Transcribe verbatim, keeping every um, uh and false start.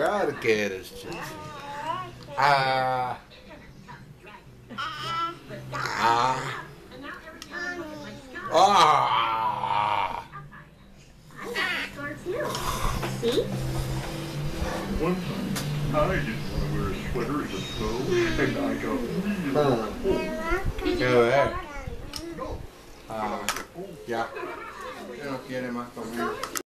¿qué quieres, chichi? Ah. Ah. Ah. See? One time, I didn't want to wear a sweater even so, and I got really Ah. ¿Qué ver? Ah. Ya. Ya no quiere más conmigo.